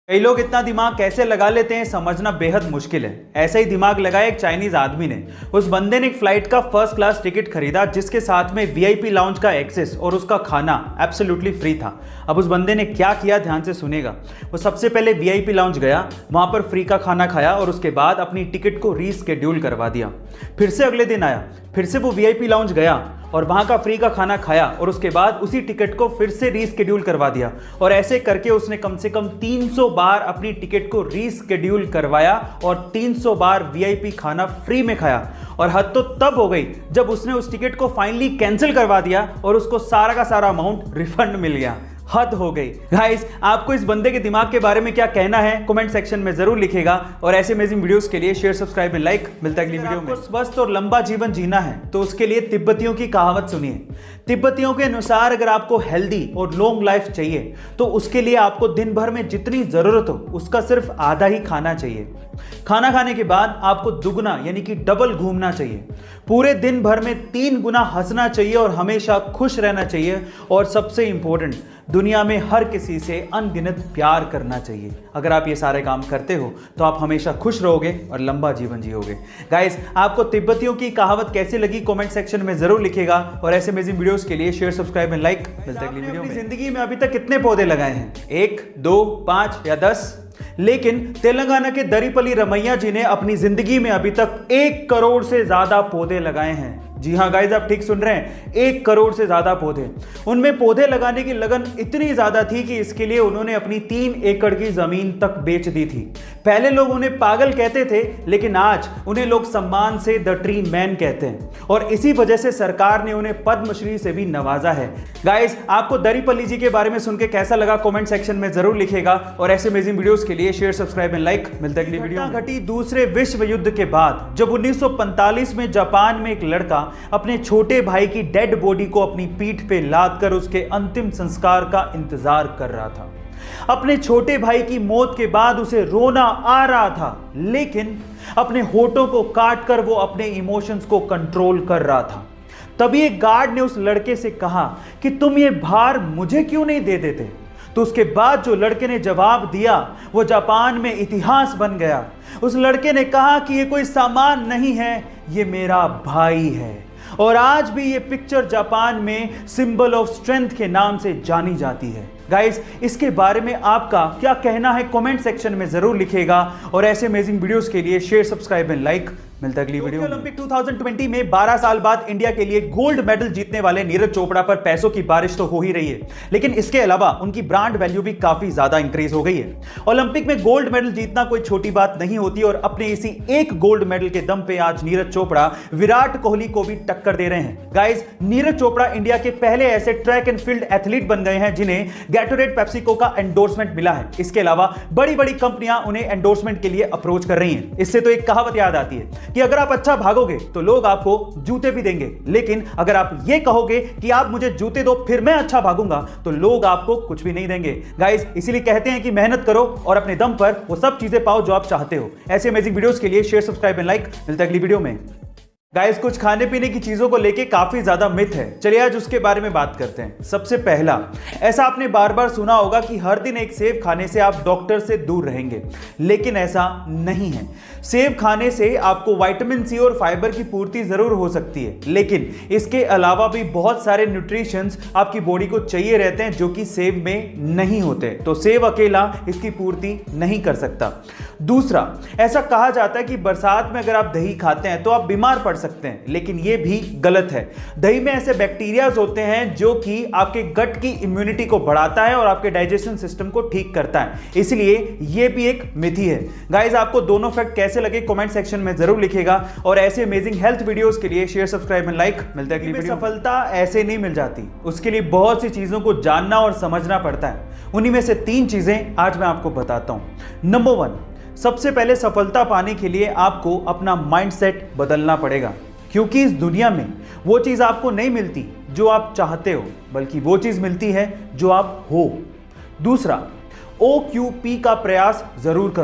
कई लोग इतना दिमाग कैसे लगा लेते हैं समझना बेहद मुश्किल है। ऐसा ही दिमाग लगाया एक चाइनीज आदमी ने। उस बंदे ने एक फ्लाइट का फर्स्ट क्लास टिकट खरीदा जिसके साथ में वीआईपी लाउंज का एक्सेस और उसका खाना एब्सोल्युटली फ्री था। अब उस बंदे ने क्या किया ध्यान से सुनेगा। वो सबसे पहले वीआईपी लाउंज गया, वहां पर फ्री का खाना खाया और उसके बाद अपनी टिकट को रीस्केड्यूल करवा दिया। फिर से अगले दिन आया, फिर से वो वीआईपी लाउंज गया और वहां का फ्री का खाना खाया और उसके बाद उसी टिकट को फिर से रीस्केड्यूल करवा दिया। और ऐसे करके उसने कम से कम 300 बार अपनी टिकट को रीस्केड्यूल करवाया और 300 बार वीआईपी खाना फ्री में खाया। और हद तो तब हो गई जब उसने उस टिकट को फाइनली कैंसिल करवा दिया और उसको सारा का सारा अमाउंट रिफंड मिल गया। हद हो गई। गाइस, आपको इस बंदे के दिमाग के बारे में क्या कहना है कमेंट सेक्शन में जरूर लिखेगा। और ऐसे अमेजिंग वीडियोस के लिए शेयर, सब्सक्राइब एंड लाइक। मिलता है अगली वीडियो में। स्वस्थ और लंबा जीवन जीना है तो उसके लिए तिब्बतियों की कहावत सुनिए। तिब्बतियों के अनुसार अगर आपको हेल्दी और लॉन्ग लाइफ चाहिए तो उसके लिए आपको दिन भर में जितनी जरूरत हो उसका सिर्फ आधा ही खाना चाहिए। खाना खाने के बाद आपको दुगना यानी कि डबल घूमना चाहिए। पूरे दिन भर में 3 गुना हंसना चाहिए और हमेशा खुश रहना चाहिए। और सबसे इंपॉर्टेंट, दुनिया में हर किसी से अनगिनत प्यार करना चाहिए। अगर आप ये सारे काम करते हो तो आप हमेशा खुश रहोगे और लंबा जीवन जियोगे। गाइस, आपको तिब्बतियों की कहावत कैसी लगी कमेंट सेक्शन में जरूर लिखेगा। और ऐसे अमेजिंग वीडियोस के लिए शेयर, सब्सक्राइब एंड लाइक। मिलते हैं अगली वीडियो में। जिंदगी में अभी तक कितने पौधे लगाए हैं? 1, 2, 5 या 10? लेकिन तेलंगाना के दरीपली रमैया जी ने अपनी जिंदगी में अभी तक 1 करोड़ से ज्यादा पौधे लगाए हैं। जी हाँ गाइस, आप ठीक सुन रहे हैं, 1 करोड़ से ज्यादा पौधे। उनमें पौधे लगाने की लगन इतनी ज्यादा थी कि इसके लिए उन्होंने अपनी 3 एकड़ की जमीन तक बेच दी थी। पहले लोग उन्हें पागल कहते थे लेकिन आज उन्हें लोग सम्मान से द ट्री मैन कहते हैं। और इसी वजह से सरकार ने उन्हें पद्मश्री से भी नवाजा है। गाइस, आपको दरीपली जी के बारे में सुन के कैसा लगा कमेंट सेक्शन में जरूर लिखेगा। और ऐसे अमेजिंग वीडियोस के लिए शेयर, सब्सक्राइब एंड लाइक। मिलते हैं अगली वीडियो में। घटी दूसरे विश्व युद्ध के बाद जब 1945 में जापान में एक लड़का अपने छोटे भाई की डेड बॉडी को अपनी पीठ पे लाद कर उसके अंतिम संस्कार का इंतजार कर रहा था। अपने छोटे भाई की मौत के बाद उसे रोना आ रहा था लेकिन अपने होठों को काट कर वो अपने इमोशंस को कंट्रोल कर रहा था। तभी एक गार्ड ने उस लड़के से कहा कि तुम ये भार मुझे क्यों नहीं दे देते? तो उसके बाद जो लड़के ने जवाब दिया वो जापान में इतिहास बन गया। उस लड़के ने कहा कि ये कोई सामान नहीं है, ये मेरा भाई है। और आज भी ये पिक्चर जापान में सिंबल ऑफ स्ट्रेंथ के नाम से जानी जाती है। गाइस, इसके बारे में आपका क्या कहना है कमेंट सेक्शन में जरूर लिखेगा। और ऐसे अमेजिंग वीडियोस के लिए शेयर, सब्सक्राइब एंड लाइक। मिलता है अगली वीडियो में। ओलंपिक 2020 में 12 साल बाद इंडिया के लिए गोल्ड मेडल जीतने वाले नीरज चोपड़ा पर पैसों की बारिश तो हो ही रही है, लेकिन इसके अलावा उनकी ब्रांड वैल्यू भी काफी ज्यादा इंक्रीज हो गई है। ओलंपिक में गोल्ड मेडल जीतना कोई छोटी बात नहीं होती और अपने इसी एक गोल्ड मेडल के दम पे आज नीरज चोपड़ा विराट कोहली को भी टक्कर दे रहे हैं। गाइस, नीरज चोपड़ा इंडिया के पहले ऐसे ट्रैक एंड फील्ड एथलीट बन गए हैं जिन्हें गैटोरेड पेप्सिको का एंडोर्समेंट मिला है। इसके अलावा बड़ी बड़ी कंपनियां उन्हें एंडोर्समेंट के लिए अप्रोच कर रही हैं। इससे तो एक कहावत याद आती है कि अगर आप अच्छा भागोगे तो लोग आपको जूते भी देंगे, लेकिन अगर आप ये कहोगे कि आप मुझे जूते दो फिर मैं अच्छा भागूंगा तो लोग आपको कुछ भी नहीं देंगे। गाइस, इसीलिए कहते हैं कि मेहनत करो और अपने दम पर वो सब चीजें पाओ जो आप चाहते हो। ऐसे अमेजिंग वीडियोस के लिए शेयर, सब्सक्राइब एंड लाइक। मिलता है अगली वीडियो में। गाइस, कुछ खाने पीने की चीजों को लेके काफी ज्यादा मिथ है। चलिए आज उसके बारे में बात करते हैं। सबसे पहला, ऐसा आपने बार बार सुना होगा कि हर दिन एक सेब खाने से आप डॉक्टर से दूर रहेंगे, लेकिन ऐसा नहीं है। सेब खाने से आपको विटामिन सी और फाइबर की पूर्ति जरूर हो सकती है, लेकिन इसके अलावा भी बहुत सारे न्यूट्रिशंस आपकी बॉडी को चाहिए रहते हैं जो कि सेब में नहीं होते। तो सेब अकेला इसकी पूर्ति नहीं कर सकता। दूसरा, ऐसा कहा जाता है कि बरसात में अगर आप दही खाते हैं तो आप बीमार पड़ सकते हैं, लेकिन यह भी गलत है। दही में ऐसे बैक्टीरियाज होते हैं जो कि आपके गट की इम्यूनिटी को बढ़ाता है और आपके डाइजेशन सिस्टम को ठीक करता है, इसलिए यह भी एक मिथ ही है। गाइस, आपको दोनों फैक्ट कैसे लगे कमेंट सेक्शन में जरूर लिखेगा। और ऐसे अमेजिंग हेल्थ वीडियोस के लिए शेयर, सब्सक्राइब एंड लाइक। मिलता है अगली वीडियो। सफलता ऐसे नहीं मिल जाती, उसके लिए बहुत सी चीजों को जानना और समझना पड़ता है। उन्हीं में से 3 चीजें आज मैं आपको बताता हूं। नंबर 1, सबसे पहले सफलता पाने के लिए आपको अपना माइंडसेट बदलना पड़ेगा, क्योंकि इस दुनिया में वो चीज आपको नहीं मिलती जो आप चाहते हो, बल्कि वो चीज मिलती है जो आप हो। दूसरा, OQP का प्रयास जरूर करो।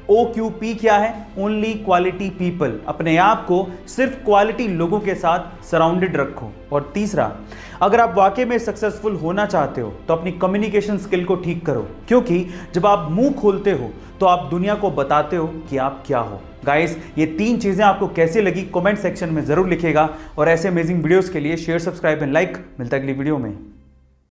OQP क्या है? Only quality people. अपने आप को सिर्फ क्वालिटी लोगों के साथ सराउंडेड रखो। और तीसरा, अगर आप वाकई में सक्सेसफुल होना चाहते हो तो अपनी कम्युनिकेशन स्किल को ठीक करो, क्योंकि जब आप मुंह खोलते हो तो आप दुनिया को बताते हो कि आप क्या हो। गाइस, ये 3 चीजें आपको कैसी लगी कमेंट सेक्शन में जरूर लिखिएगा, और ऐसे अमेजिंग वीडियोस के लिए शेयर, सब्सक्राइब एंड लाइक। मिलता है अगली वीडियो में।